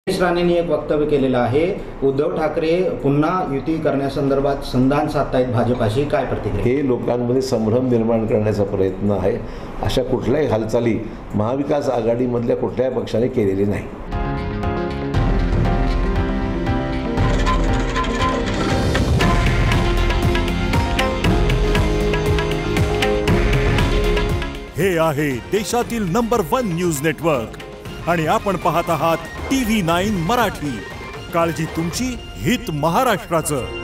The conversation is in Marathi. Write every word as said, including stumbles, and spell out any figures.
निलेश राणेंनी एक वक्तव्य केलेलं आहे, उद्धव ठाकरे पुन्हा युती करण्यासंदर्भात संधान साधतायत भाजपाशी, काय प्रतिक्रिया? हे लोकांमध्ये संभ्रम निर्माण करण्याचा प्रयत्न आहे. अशा कुठल्याही हालचाली महाविकास आघाडीमधल्या कुठल्याही पक्षाने केलेली नाही. हे आहे देशातील नंबर वन न्यूज नेटवर्क आणि आपण पाहत आहात टी व्ही नाईन मराठी. काळजी तुमची, हित महाराष्ट्राचं.